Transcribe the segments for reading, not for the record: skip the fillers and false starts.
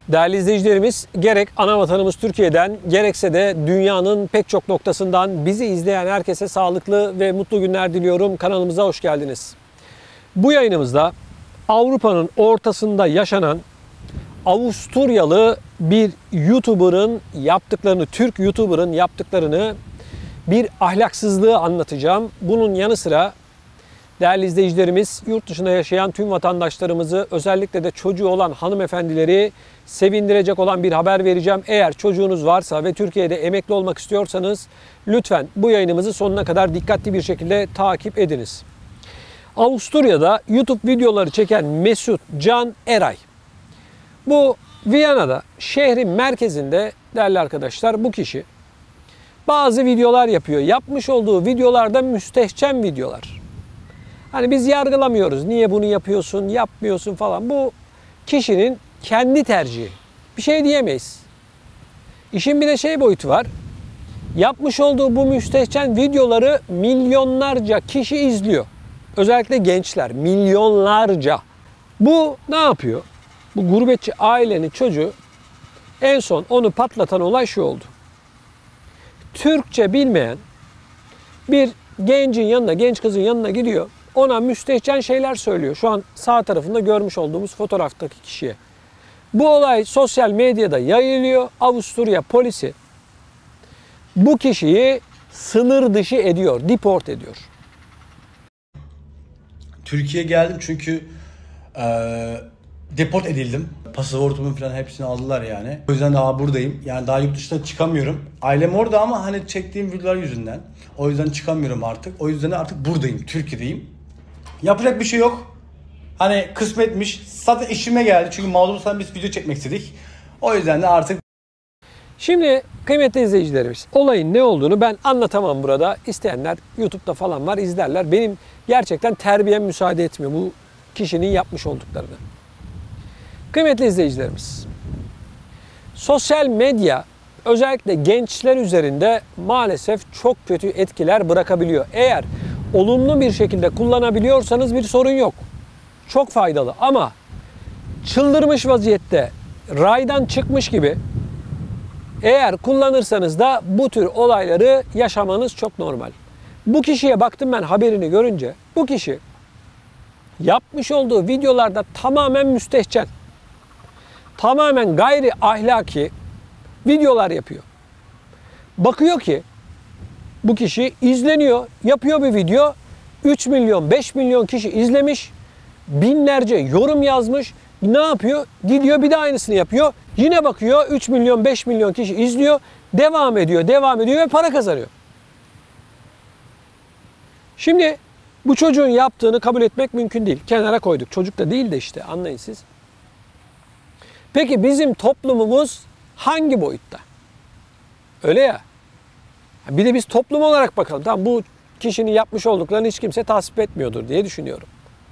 Değerli izleyicilerimiz, gerek ana vatanımız Türkiye'den gerekse de dünyanın pek çok noktasından bizi izleyen herkese sağlıklı ve mutlu günler diliyorum. Kanalımıza hoş geldiniz. Bu yayınımızda Avrupa'nın ortasında yaşanan Avusturyalı bir YouTuber'ın yaptıklarını, Türk YouTuber'ın yaptıklarını, bir ahlaksızlığı anlatacağım. Bunun yanı sıra değerli izleyicilerimiz, yurt dışında yaşayan tüm vatandaşlarımızı, özellikle de çocuğu olan hanımefendileri sevindirecek olan bir haber vereceğim. Eğer çocuğunuz varsa ve Türkiye'de emekli olmak istiyorsanız lütfen bu yayınımızı sonuna kadar dikkatli bir şekilde takip ediniz. Avusturya'da YouTube videoları çeken Mesut Can Eray. Bu Viyana'da, şehrin merkezinde değerli arkadaşlar, bu kişi bazı videolar yapıyor. Yapmış olduğu videolarda müstehcen videolar. Hani biz yargılamıyoruz. Niye bunu yapıyorsun, yapmıyorsun falan. Bu kişinin kendi tercihi. Bir şey diyemeyiz. İşin bir de şey boyutu var. Yapmış olduğu bu müstehcen videoları milyonlarca kişi izliyor. Özellikle gençler. Milyonlarca. Bu ne yapıyor? Bu gurbetçi ailenin çocuğu, en son onu patlatan olay şu oldu. Türkçe bilmeyen bir gencin yanına, genç kızın yanına gidiyor. Ona müstehcen şeyler söylüyor. Şu an sağ tarafında görmüş olduğumuz fotoğraftaki kişiye. Bu olay sosyal medyada yayılıyor. Avusturya polisi bu kişiyi sınır dışı ediyor, deport ediyor. Türkiye'ye geldim çünkü deport edildim. Pasaportumun falan hepsini aldılar yani. O yüzden daha buradayım. Yani daha yurt dışına çıkamıyorum. Ailem orada ama hani çektiğim videolar yüzünden. O yüzden çıkamıyorum artık. O yüzden artık buradayım, Türkiye'deyim. Yapacak bir şey yok. Hani kısmetmiş. Zaten işime geldi. Çünkü mağdursan biz video çekmek istedik. O yüzden de artık... Şimdi kıymetli izleyicilerimiz, olayın ne olduğunu ben anlatamam burada. İsteyenler YouTube'da falan var, izlerler. Benim gerçekten terbiyem müsaade etmiyor bu kişinin yapmış olduklarını. Kıymetli izleyicilerimiz, sosyal medya özellikle gençler üzerinde maalesef çok kötü etkiler bırakabiliyor. Eğer olumlu bir şekilde kullanabiliyorsanız bir sorun yok. Çok faydalı ama çıldırmış vaziyette, raydan çıkmış gibi eğer kullanırsanız da bu tür olayları yaşamanız çok normal. Bu kişiye baktım ben haberini görünce. Bu kişi yapmış olduğu videolarda tamamen müstehcen, tamamen gayri ahlaki videolar yapıyor. Bakıyor ki bu kişi izleniyor, yapıyor bir video. 3 milyon, 5 milyon kişi izlemiş. Binlerce yorum yazmış. Ne yapıyor? Gidiyor bir de aynısını yapıyor. Yine bakıyor 3 milyon, 5 milyon kişi izliyor. Devam ediyor, devam ediyor ve para kazanıyor. Şimdi bu çocuğun yaptığını kabul etmek mümkün değil. Kenara koyduk. Çocuk da değil de işte, anlayın siz. Peki bizim toplumumuz hangi boyutta? Öyle ya. Bir de biz toplum olarak bakalım. Tamam, bu kişinin yapmış olduklarını hiç kimse tasvip etmiyordur diye düşünüyorum.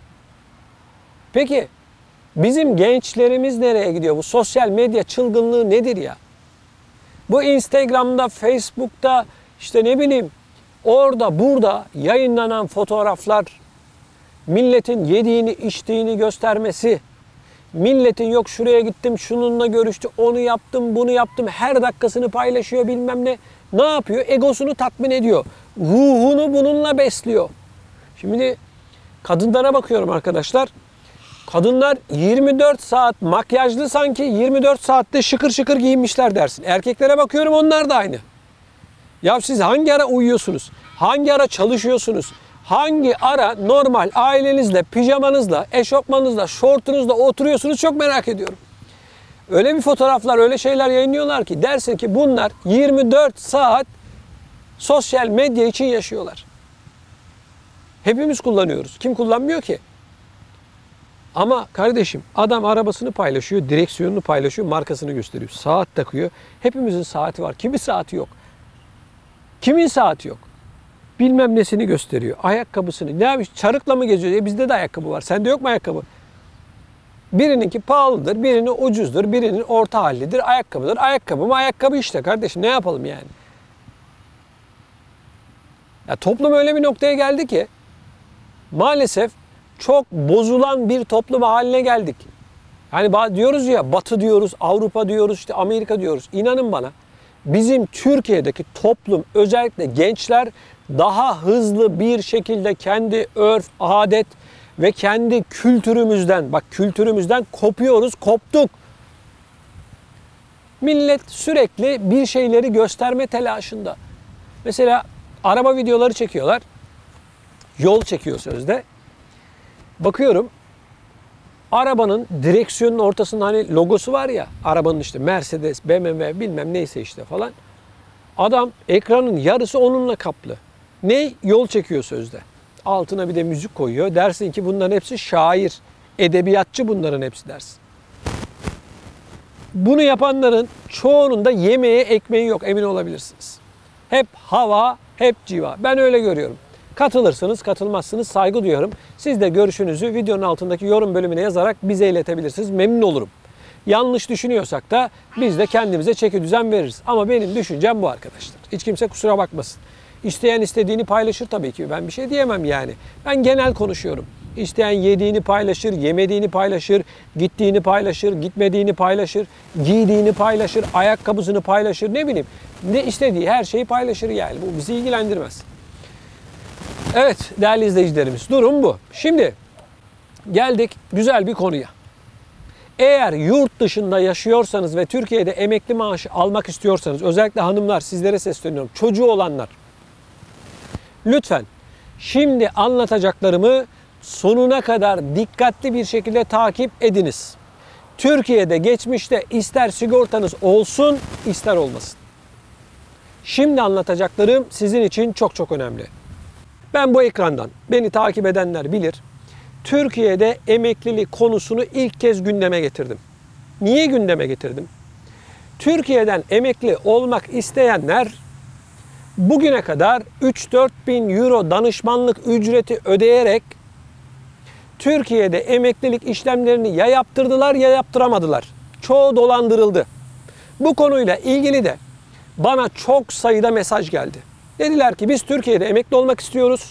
Peki bizim gençlerimiz nereye gidiyor? Bu sosyal medya çılgınlığı nedir ya? Bu Instagram'da, Facebook'ta, işte ne bileyim orada burada yayınlanan fotoğraflar, milletin yediğini içtiğini göstermesi, milletin yok şuraya gittim, şununla görüştüm, onu yaptım, bunu yaptım, her dakikasını paylaşıyor bilmem ne. Ne yapıyor? Egosunu tatmin ediyor. Ruhunu bununla besliyor. Şimdi kadınlara bakıyorum arkadaşlar. Kadınlar 24 saat makyajlı, sanki 24 saatte şıkır şıkır giyinmişler dersin. Erkeklere bakıyorum, onlar da aynı. Ya siz hangi ara uyuyorsunuz? Hangi ara çalışıyorsunuz? Hangi ara normal ailenizle, pijamanızla, eşofmanınızla, şortunuzla oturuyorsunuz, çok merak ediyorum. Öyle bir fotoğraflar, öyle şeyler yayınlıyorlar ki dersin ki bunlar 24 saat sosyal medya için yaşıyorlar. Hepimiz kullanıyoruz. Kim kullanmıyor ki? Ama kardeşim, adam arabasını paylaşıyor, direksiyonunu paylaşıyor, markasını gösteriyor. Saat takıyor. Hepimizin saati var. Kimin saati yok? Kimin saati yok? Bilmem nesini gösteriyor. Ayakkabısını. Ne yapmış? Çarıkla mı geziyor? Bizde de ayakkabı var. Sende yok mu ayakkabı? Birininki pahalıdır, birinin ucuzdur, birinin orta hallidir, ayakkabıdır. Ayakkabı mı ayakkabı işte kardeşim. Ne yapalım yani? Ya toplum öyle bir noktaya geldi ki maalesef çok bozulan bir toplum haline geldik. Diyoruz ya, Batı diyoruz, Avrupa diyoruz, işte Amerika diyoruz. İnanın bana, bizim Türkiye'deki toplum, özellikle gençler daha hızlı bir şekilde kendi örf, adet ve kendi kültürümüzden kopuyoruz, koptuk. Millet sürekli bir şeyleri gösterme telaşında. Mesela araba videoları çekiyorlar. Yol çekiyor sözde. Bakıyorum, arabanın direksiyonun ortasında hani logosu var ya, arabanın işte Mercedes, BMW bilmem neyse işte falan. Adam ekranın yarısı onunla kaplı. Ne? Yol çekiyor sözde. Altına bir de müzik koyuyor. Dersin ki bunların hepsi şair, edebiyatçı bunların hepsi dersin. Bunu yapanların çoğunun da yemeğe ekmeği yok, emin olabilirsiniz. Hep hava, hep civa. Ben öyle görüyorum. Katılırsınız, katılmazsınız, saygı duyuyorum. Siz de görüşünüzü videonun altındaki yorum bölümüne yazarak bize iletebilirsiniz. Memnun olurum. Yanlış düşünüyorsak da biz de kendimize çekidüzen veririz. Ama benim düşüncem bu arkadaşlar. Hiç kimse kusura bakmasın. İsteyen istediğini paylaşır tabii ki. Ben bir şey diyemem yani. Ben genel konuşuyorum. İsteyen yediğini paylaşır, yemediğini paylaşır, gittiğini paylaşır, gitmediğini paylaşır, giydiğini paylaşır, ayakkabısını paylaşır, ne bileyim. Ne istediği her şeyi paylaşır yani. Bu bizi ilgilendirmez. Evet değerli izleyicilerimiz, durum bu. Şimdi geldik güzel bir konuya. Eğer yurt dışında yaşıyorsanız ve Türkiye'de emekli maaşı almak istiyorsanız, özellikle hanımlar, sizlere sesleniyorum, çocuğu olanlar, lütfen şimdi anlatacaklarımı sonuna kadar dikkatli bir şekilde takip ediniz. Türkiye'de geçmişte ister sigortanız olsun, ister olmasın. Şimdi anlatacaklarım sizin için çok çok önemli. Ben bu ekrandan, beni takip edenler bilir, Türkiye'de emeklilik konusunu ilk kez gündeme getirdim. Niye gündeme getirdim? Türkiye'den emekli olmak isteyenler bugüne kadar 3-4 bin euro danışmanlık ücreti ödeyerek Türkiye'de emeklilik işlemlerini ya yaptırdılar ya yaptıramadılar. Çoğu dolandırıldı. Bu konuyla ilgili de bana çok sayıda mesaj geldi. Dediler ki biz Türkiye'de emekli olmak istiyoruz.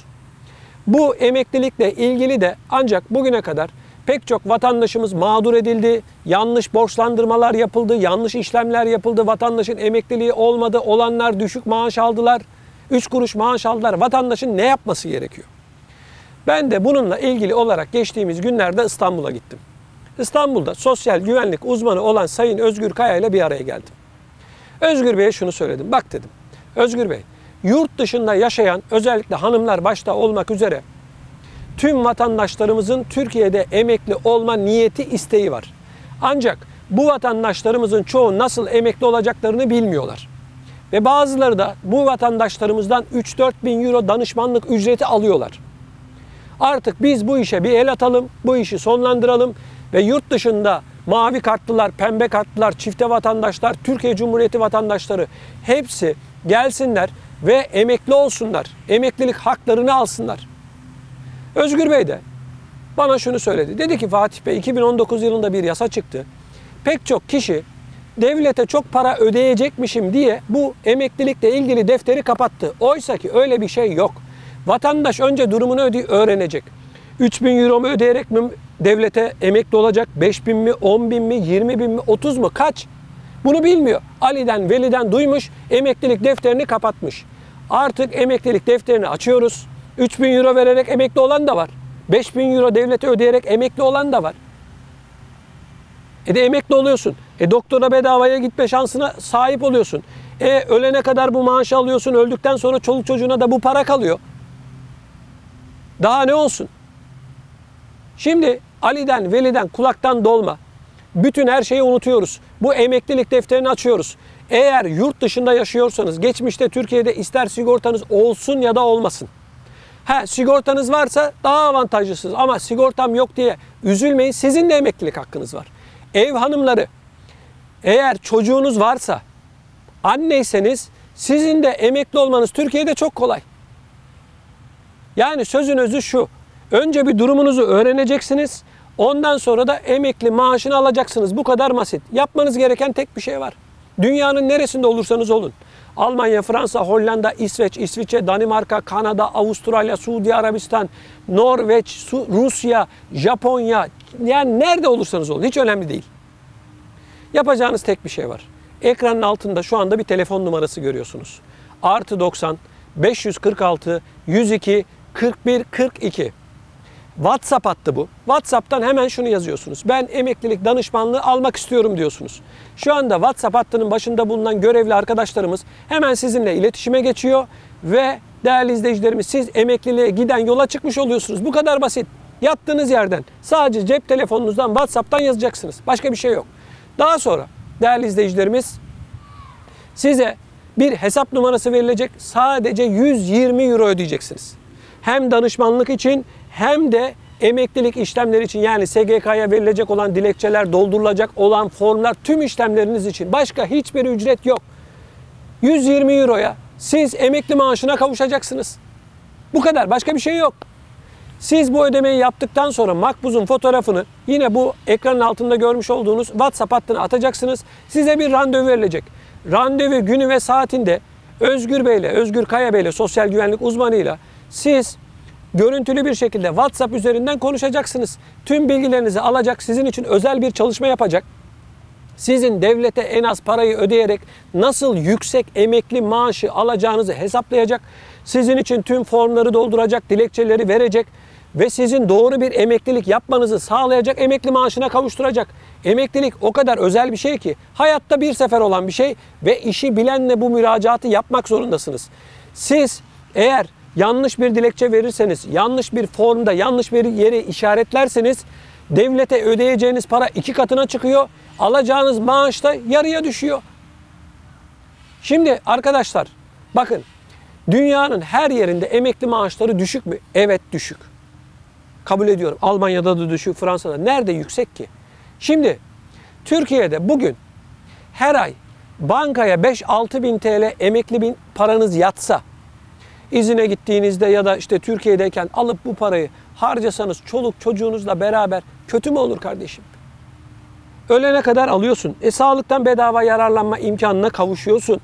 Bu emeklilikle ilgili de ancak bugüne kadar pek çok vatandaşımız mağdur edildi. Yanlış borçlandırmalar yapıldı, yanlış işlemler yapıldı. Vatandaşın emekliliği olmadı. Olanlar düşük maaş aldılar. 3 kuruş maaş aldılar. Vatandaşın ne yapması gerekiyor? Ben de bununla ilgili olarak geçtiğimiz günlerde İstanbul'a gittim. İstanbul'da sosyal güvenlik uzmanı olan Sayın Özgür Kaya ile bir araya geldim. Özgür Bey'e şunu söyledim. Bak dedim, Özgür Bey, yurt dışında yaşayan özellikle hanımlar başta olmak üzere tüm vatandaşlarımızın Türkiye'de emekli olma niyeti, isteği var. Ancak bu vatandaşlarımızın çoğu nasıl emekli olacaklarını bilmiyorlar. Ve bazıları da bu vatandaşlarımızdan 3-4 bin euro danışmanlık ücreti alıyorlar. Artık biz bu işe bir el atalım, bu işi sonlandıralım ve yurt dışında mavi kartlılar, pembe kartlılar, çifte vatandaşlar, Türkiye Cumhuriyeti vatandaşları hepsi gelsinler ve emekli olsunlar. Emeklilik haklarını alsınlar. Özgür Bey de bana şunu söyledi. Dedi ki Fatih Bey, 2019 yılında bir yasa çıktı. Pek çok kişi devlete çok para ödeyecekmişim diye bu emeklilikle ilgili defteri kapattı. Oysa ki öyle bir şey yok. Vatandaş önce durumunu öğrenecek. 3 bin euro mu ödeyerek mi devlete emekli olacak? 5 bin mi, 10 bin mi, 20 bin mi, 30 mu? Kaç? Bunu bilmiyor. Ali'den, Veli'den duymuş, emeklilik defterini kapatmış. Artık emeklilik defterini açıyoruz. 3 bin euro vererek emekli olan da var. 5 bin euro devlete ödeyerek emekli olan da var. De emekli oluyorsun. Doktora bedavaya gitme şansına sahip oluyorsun. Ölene kadar bu maaşı alıyorsun. Öldükten sonra çoluk çocuğuna da bu para kalıyor. Daha ne olsun? Şimdi Ali'den, Veli'den, kulaktan dolma. Bütün her şeyi unutuyoruz. Bu emeklilik defterini açıyoruz. Eğer yurt dışında yaşıyorsanız, geçmişte Türkiye'de ister sigortanız olsun ya da olmasın. Sigortanız varsa daha avantajlısınız. Ama sigortam yok diye üzülmeyin. Sizin de emeklilik hakkınız var. Ev hanımları, eğer çocuğunuz varsa, anneyseniz sizin de emekli olmanız Türkiye'de çok kolay. Yani sözün özü şu. Önce bir durumunuzu öğreneceksiniz. Ondan sonra da emekli maaşını alacaksınız. Bu kadar basit. Yapmanız gereken tek bir şey var. Dünyanın neresinde olursanız olun. Almanya, Fransa, Hollanda, İsveç, İsviçre, Danimarka, Kanada, Avustralya, Suudi Arabistan, Norveç, Rusya, Japonya, yani nerede olursanız olun hiç önemli değil. Yapacağınız tek bir şey var. Ekranın altında şu anda bir telefon numarası görüyorsunuz. +90 546 102 41 42. WhatsApp hattı bu. WhatsApp'tan hemen şunu yazıyorsunuz. Ben emeklilik danışmanlığı almak istiyorum diyorsunuz. Şu anda WhatsApp hattının başında bulunan görevli arkadaşlarımız hemen sizinle iletişime geçiyor ve değerli izleyicilerimiz, siz emekliliğe giden yola çıkmış oluyorsunuz. Bu kadar basit. Yattığınız yerden sadece cep telefonunuzdan WhatsApp'tan yazacaksınız. Başka bir şey yok. Daha sonra değerli izleyicilerimiz, size bir hesap numarası verilecek. Sadece 120 euro ödeyeceksiniz. Hem danışmanlık için hem de emeklilik işlemleri için, yani SGK'ya verilecek olan dilekçeler, doldurulacak olan formlar, tüm işlemleriniz için başka hiçbir ücret yok. 120 euroya siz emekli maaşına kavuşacaksınız. Bu kadar, başka bir şey yok. Siz bu ödemeyi yaptıktan sonra makbuzun fotoğrafını yine bu ekranın altında görmüş olduğunuz WhatsApp hattına atacaksınız. Size bir randevu verilecek. Randevu günü ve saatinde Özgür Kaya Bey'le, sosyal güvenlik uzmanıyla siz görüntülü bir şekilde WhatsApp üzerinden konuşacaksınız. Tüm bilgilerinizi alacak, sizin için özel bir çalışma yapacak. Sizin devlete en az parayı ödeyerek nasıl yüksek emekli maaşı alacağınızı hesaplayacak. Sizin için tüm formları dolduracak, dilekçeleri verecek ve sizin doğru bir emeklilik yapmanızı sağlayacak, emekli maaşına kavuşturacak. Emeklilik o kadar özel bir şey ki, hayatta bir sefer olan bir şey ve işi bilenle bu müracaatı yapmak zorundasınız. Siz eğer yanlış bir dilekçe verirseniz, yanlış bir formda, yanlış bir yeri işaretlerseniz devlete ödeyeceğiniz para 2 katına çıkıyor. Alacağınız maaş da yarıya düşüyor. Şimdi arkadaşlar bakın, dünyanın her yerinde emekli maaşları düşük mü? Evet, düşük. Kabul ediyorum. Almanya'da da düşük, Fransa'da. Nerede yüksek ki? Şimdi Türkiye'de bugün her ay bankaya 5-6 bin TL emekli paranız yatsa, izine gittiğinizde ya da işte Türkiye'deyken alıp bu parayı harcasanız çoluk çocuğunuzla beraber, kötü mü olur kardeşim? Ölene kadar alıyorsun. Sağlıktan bedava yararlanma imkanına kavuşuyorsun.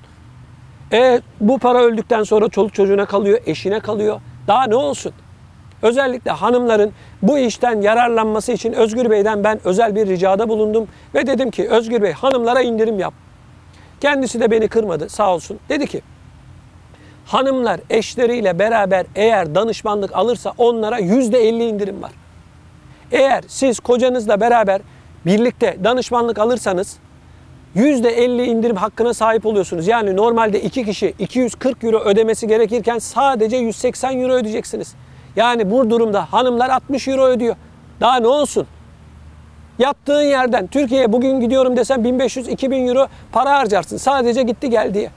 Bu para öldükten sonra çoluk çocuğuna kalıyor, eşine kalıyor. Daha ne olsun? Özellikle hanımların bu işten yararlanması için Özgür Bey'den ben özel bir ricada bulundum. Ve dedim ki Özgür Bey, hanımlara indirim yap. Kendisi de beni kırmadı, sağ olsun. Dedi ki hanımlar eşleriyle beraber eğer danışmanlık alırsa onlara %50 indirim var. Eğer siz kocanızla beraber birlikte danışmanlık alırsanız %50 indirim hakkına sahip oluyorsunuz. Yani normalde 2 kişi 240 euro ödemesi gerekirken sadece 180 euro ödeyeceksiniz. Yani bu durumda hanımlar 60 euro ödüyor. Daha ne olsun? Yattığın yerden Türkiye'ye bugün gidiyorum desen 1500-2000 euro para harcarsın. Sadece gitti gel diye.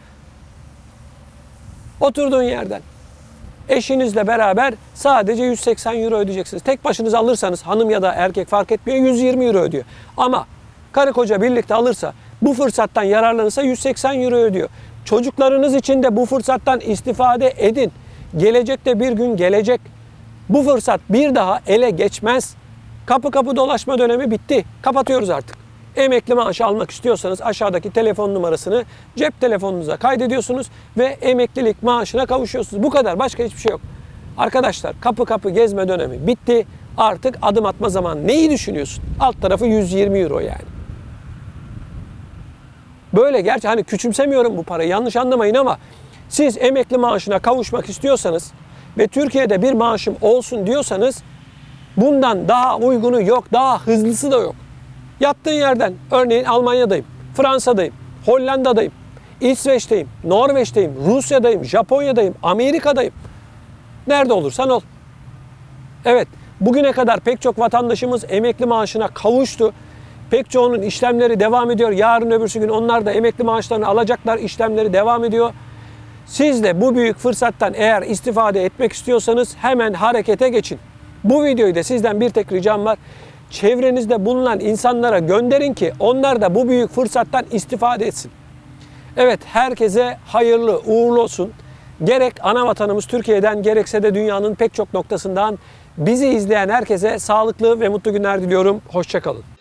Oturduğun yerden. Eşinizle beraber sadece 180 euro ödeyeceksiniz. Tek başınıza alırsanız, hanım ya da erkek fark etmiyor, 120 euro ödüyor. Ama karı koca birlikte alırsa, bu fırsattan yararlanırsa 180 euro ödüyor. Çocuklarınız için de bu fırsattan istifade edin. Gelecekte bir gün gelecek. Bu fırsat bir daha ele geçmez. Kapı kapı dolaşma dönemi bitti. Kapatıyoruz artık. Emekli maaşı almak istiyorsanız aşağıdaki telefon numarasını cep telefonunuza kaydediyorsunuz ve emeklilik maaşına kavuşuyorsunuz. Bu kadar. Başka hiçbir şey yok. Arkadaşlar, kapı kapı gezme dönemi bitti. Artık adım atma zamanı. Neyi düşünüyorsun? Alt tarafı 120 euro yani. Böyle, gerçi hani küçümsemiyorum bu parayı, yanlış anlamayın, ama siz emekli maaşına kavuşmak istiyorsanız ve Türkiye'de bir maaşım olsun diyorsanız bundan daha uygunu yok, daha hızlısı da yok. Yattığın yerden, örneğin Almanya'dayım, Fransa'dayım, Hollanda'dayım, İsveç'teyim, Norveç'teyim, Rusya'dayım, Japonya'dayım, Amerika'dayım. Nerede olursan ol. Evet, bugüne kadar pek çok vatandaşımız emekli maaşına kavuştu. Pek çoğunun işlemleri devam ediyor. Yarın öbürsü gün onlar da emekli maaşlarını alacaklar. İşlemleri devam ediyor. Siz de bu büyük fırsattan eğer istifade etmek istiyorsanız hemen harekete geçin. Bu videoyu da sizden bir tek ricam var. Çevrenizde bulunan insanlara gönderin ki onlar da bu büyük fırsattan istifade etsin. Evet, herkese hayırlı uğurlu olsun. Gerek ana vatanımız Türkiye'den, gerekse de dünyanın pek çok noktasından bizi izleyen herkese sağlıklı ve mutlu günler diliyorum. Hoşça kalın.